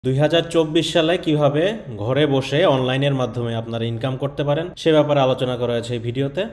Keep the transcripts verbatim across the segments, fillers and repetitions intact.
দুই হাজার চব্বিশ সালে কিভাবে ঘরে বসে অনলাইনের মাধ্যমে আপনারা ইনকাম করতে পারেন সে ব্যাপারে আলোচনা করা হয়েছে এই ভিডিওতে।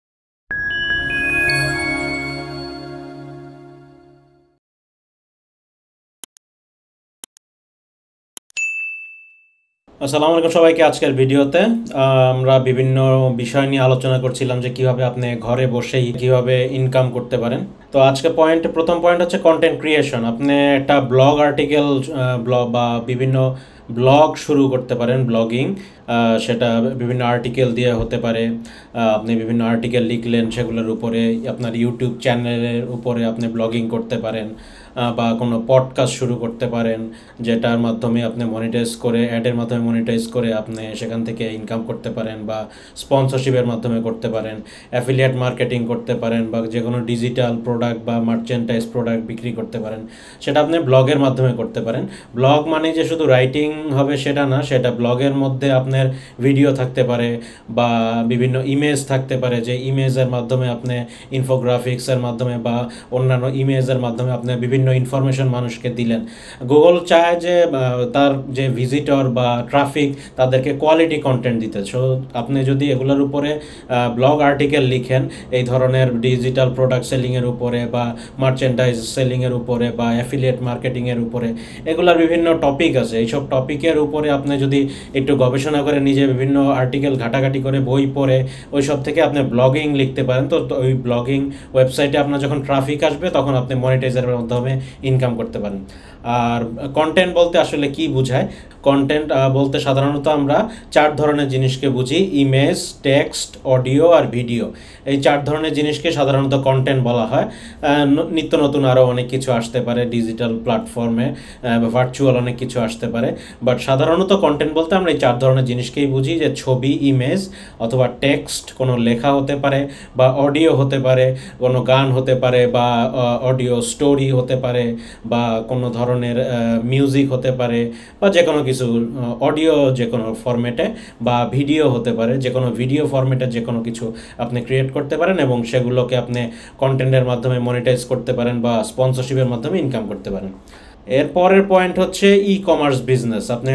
আসসালামু আলাইকুম সবাইকে। আজকের ভিডিওতে আমরা বিভিন্ন বিষয় নিয়ে আলোচনা করছিলাম যে কিভাবে আপনি ঘরে বসেই কিভাবে ইনকাম করতে পারেন। তো আজকে পয়েন্ট প্রথম পয়েন্ট হচ্ছে কন্টেন্ট ক্রিয়েশন। আপনি একটা ব্লগ আর্টিকেল ব্লগ বা বিভিন্ন ব্লগ শুরু করতে পারেন, ব্লগিং। সেটা বিভিন্ন আর্টিকেল দিয়ে হতে পারে। আপনি বিভিন্ন আর্টিকেল লিখলেন, সেগুলোর উপরে আপনার ইউটিউব চ্যানেলের উপরে আপনি ব্লগিং করতে পারেন, বা কোনো পডকাস্ট শুরু করতে পারেন যেটার মাধ্যমে আপনি মনিটাইজ করে, অ্যাডের মাধ্যমে মনিটাইজ করে আপনি সেখান থেকে ইনকাম করতে পারেন, বা স্পন্সরশিপের মাধ্যমে করতে পারেন, অ্যাফিলিয়েট মার্কেটিং করতে পারেন, বা যে কোনো ডিজিটাল প্রোডাক্ট বা মার্চেন্টাইজ প্রোডাক্ট বিক্রি করতে পারেন। সেটা আপনি ব্লগের মাধ্যমে করতে পারেন। ব্লগ মানে যে শুধু রাইটিং হবে সেটা না, সেটা ব্লগের মধ্যে আপনার ভিডিও থাকতে পারে বা বিভিন্ন ইমেজ থাকতে পারে, যে ইমেজের মাধ্যমে আপনি ইনফোগ্রাফিক্সের মাধ্যমে বা অন্যান্য ইমেজের মাধ্যমে আপনি বিভিন্ন ইনফরমেশন মানুষকে দিলেন। গুগল চায় যে তার যে ভিজিটর বা ট্রাফিক তাদেরকে কোয়ালিটি কন্টেন্ট দিতে। সো আপনি যদি এগুলোর উপরে ব্লগ আর্টিকেল লিখেন, এই ধরনের ডিজিটাল প্রোডাক্ট সেলিংয়ের উপরে বা মার্চেন্ডাইজ সেলিংয়ের উপরে বা অ্যাফিলিয়েট মার্কেটিংয়ের উপরে, এগুলোর বিভিন্ন টপিক আছে। এইসব টপিকের উপরে আপনি যদি একটু গবেষণা করে নিজে বিভিন্ন আর্টিকেল ঘাটাঘাটি করে বই পড়ে ওই সব থেকে আপনি ব্লগিং লিখতে পারেন। তো ওই ব্লগিং ওয়েবসাইটে আপনার যখন ট্রাফিক আসবে তখন আপনি মনিটাইজারের মাধ্যমে ইনকাম করতে পারেন। আর কন্টেন্ট বলতে আসলে কি বোঝায়? কন্টেন্ট বলতে সাধারণত আমরা চার ধরনের জিনিসকে বুঝি: ইমেজ, টেক্সট, অডিও আর ভিডিও। এই চার ধরনের জিনিসকে সাধারণত কন্টেন্ট বলা হয়। নিত্য নতুন আরও অনেক কিছু আসতে পারে ডিজিটাল প্ল্যাটফর্মে, ভার্চুয়াল অনেক কিছু আসতে পারে, বাট সাধারণত কন্টেন্ট বলতে আমরা এই চার ধরনের জিনিসকেই বুঝি, যে ছবি, ইমেজ অথবা টেক্সট, কোনো লেখা হতে পারে, বা অডিও হতে পারে, কোনো গান হতে পারে, বা অডিও স্টোরি হতে পারে, বা কোনো ধরনের মিউজিক হতে পারে, বা যে কোনো কিছু অডিও যে কোনো ফরম্যাটে, বা ভিডিও হতে পারে, যে কোনো ভিডিও ফরম্যাটে যে কোনো কিছু আপনি ক্রিয়েট করতে পারেন এবং সেগুলোকে আপনি কন্টেন্টের মাধ্যমে মনিটাইজ করতে পারেন বা স্পন্সরশিপের মাধ্যমে ইনকাম করতে পারেন। এর পরের পয়েন্ট হচ্ছে ই কমার্স বিজনেস। আপনি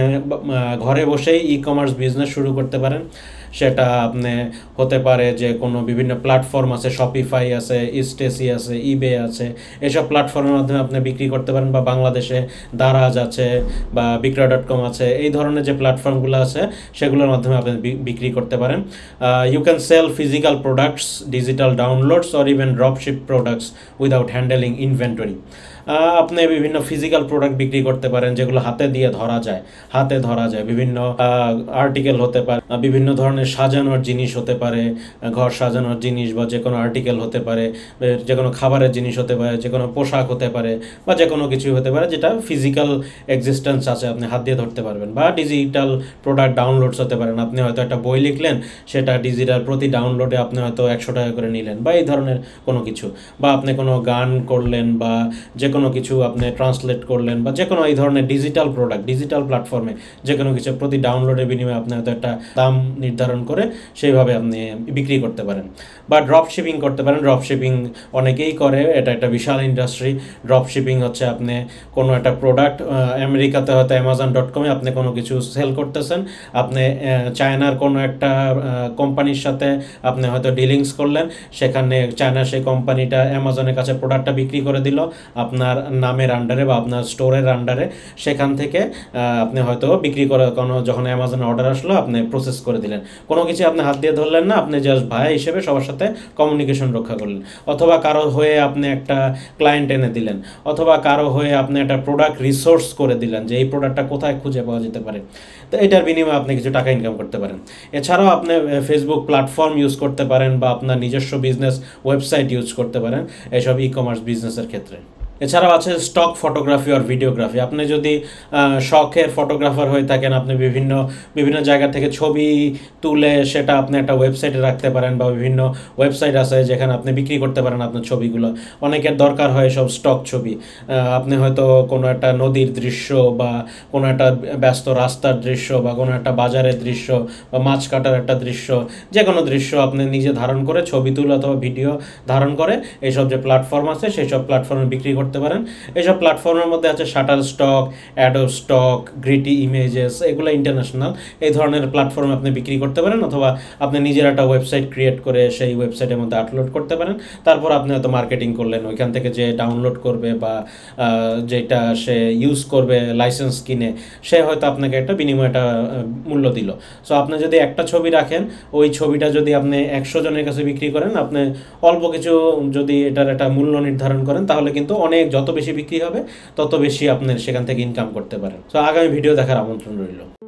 ঘরে বসেই ই কমার্স বিজনেস শুরু করতে পারেন। সেটা আপনি হতে পারে যে কোনো বিভিন্ন প্ল্যাটফর্ম আছে, শপিফাই আছে, স্টেসি আছে, ইবে আছে, এসব প্ল্যাটফর্মের মাধ্যমে আপনি বিক্রি করতে পারেন। বা বাংলাদেশে দারাজ আছে বা বিক্রয় ডট কম আছে, এই ধরনের যে প্ল্যাটফর্মগুলো আছে সেগুলোর মাধ্যমে আপনি বিক্রি করতে পারেন। You can sell physical products, digital downloads or even dropship products without handling inventory. আপনি বিভিন্ন ফিজিক্যাল প্রোডাক্ট বিক্রি করতে পারেন যেগুলো হাতে দিয়ে ধরা যায়, হাতে ধরা যায় বিভিন্ন আর্টিকেল হতে পারে, বিভিন্ন ধরনের সাজানোর জিনিস হতে পারে, ঘর সাজানোর জিনিস, বা যে কোনো আর্টিকেল হতে পারে, যে কোনো খাবারের জিনিস হতে পারে, যে কোনো পোশাক হতে পারে, বা যে কোনো কিছু হতে পারে যেটা ফিজিক্যাল এক্সিস্টেন্স আছে, আপনি হাত দিয়ে ধরতে পারবেন। বা ডিজিটাল প্রোডাক্ট ডাউনলোডস হতে পারেন। আপনি হয়তো একটা বই লিখলেন, সেটা ডিজিটাল প্রতি ডাউনলোডে আপনি হয়তো একশো টাকা করে নিলেন, বা এই ধরনের কোনো কিছু। বা আপনি কোনো গান করলেন, বা যে কোনো কিছু আপনি ট্রান্সলেট করলেন, বা যে কোনো এই ধরনের ডিজিটাল প্রোডাক্ট ডিজিটাল প্ল্যাটফর্মে যে কোনো কিছু প্রতি ডাউনলোডের বিনিময়ে আপনি হয়তো একটা দাম নির্ধারণ করে সেইভাবে আপনি বিক্রি করতে পারেন। বা ড্রপ শিপিং করতে পারেন। ড্রপ শিপিং অনেকেই করে, এটা একটা বিশাল ইন্ডাস্ট্রি। ড্রপ শিপিং হচ্ছে আপনি কোনো একটা প্রোডাক্ট, আমেরিকাতে হয়তো অ্যামাজন ডট কমে আপনি কোনো কিছু সেল করতেছেন, আপনি চায়নার কোনো একটা কোম্পানির সাথে আপনি হয়তো ডিলিংস করলেন, সেখানে চায়নার সেই কোম্পানিটা অ্যামাজনের কাছে প্রোডাক্টটা বিক্রি করে দিল আপনার নামের আন্ডারে বা আপনার স্টোরের আন্ডারে। সেখান থেকে আপনি হয়তো বিক্রি করে, কোনো যখন অ্যামাজনে অর্ডার আসলো আপনি প্রসেস করে দিলেন। কোনো কিছু আপনি হাত দিয়ে ধরলেন না, আপনি জাস্ট ভাই হিসেবে সবার সাথে কমিউনিকেশন রক্ষা করলেন। অথবা কারো হয়ে আপনি একটা ক্লায়েন্ট এনে দিলেন, অথবা কারো হয়ে আপনি একটা প্রোডাক্ট রিসোর্স করে দিলেন যে এই প্রোডাক্টটা কোথায় খুঁজে পাওয়া যেতে পারে। তো এটার বিনিময়ে আপনি কিছু টাকা ইনকাম করতে পারেন। এছাড়াও আপনি ফেসবুক প্ল্যাটফর্ম ইউজ করতে পারেন, বা আপনার নিজস্ব বিজনেস ওয়েবসাইট ইউজ করতে পারেন এইসব ই কমার্স বিজনেসের ক্ষেত্রে। এছাড়াও আছে স্টক ফটোগ্রাফি আর ভিডিওগ্রাফি। আপনি যদি শখের ফটোগ্রাফার হয়ে থাকেন, আপনি বিভিন্ন বিভিন্ন জায়গা থেকে ছবি তুলে সেটা আপনি একটা ওয়েবসাইটে রাখতে পারেন, বা বিভিন্ন ওয়েবসাইট আছে যেখানে আপনি বিক্রি করতে পারেন আপনার ছবিগুলো। অনেকের দরকার হয় সব স্টক ছবি। আপনি হয়তো কোনো একটা নদীর দৃশ্য, বা কোনো একটা ব্যস্ত রাস্তার দৃশ্য, বা কোনো একটা বাজারের দৃশ্য, বা মাছ কাটার একটা দৃশ্য, যে কোনো দৃশ্য আপনি নিজে ধারণ করে ছবি তুলে অথবা ভিডিও ধারণ করে এইসব যে প্ল্যাটফর্ম আছে সেই সব প্ল্যাটফর্মে বিক্রি করতে করতে পারেন। এইসব প্ল্যাটফর্মের মধ্যে আছে Shutterstock, Adobe Stock, Getty Images, এগুলো ইন্টারন্যাশনাল। এই ধরনের প্ল্যাটফর্মে আপনি বিক্রি করতে পারেন, অথবা আপনি নিজের একটা ওয়েবসাইট ক্রিয়েট করে সেই ওয়েবসাইটের মধ্যে আপলোড করতে পারেন। তারপর আপনি হয়তো মার্কেটিং করলেন, ওইখান থেকে যে ডাউনলোড করবে বা যেটা সে ইউজ করবে লাইসেন্স কিনে, সে হয়তো আপনাকে একটা বিনিময় একটা মূল্য দিল। সো আপনি যদি একটা ছবি রাখেন, ওই ছবিটা যদি আপনি একশো জনের কাছে বিক্রি করেন, আপনি অল্প কিছু যদি এটার একটা মূল্য নির্ধারণ করেন, তাহলে কিন্তু অনেক যত বেশি বিক্রি হবে তত বেশি আপনার সেখান থেকে ইনকাম করতে পারেন। সো আগামী ভিডিও দেখার আমন্ত্রণ রইল।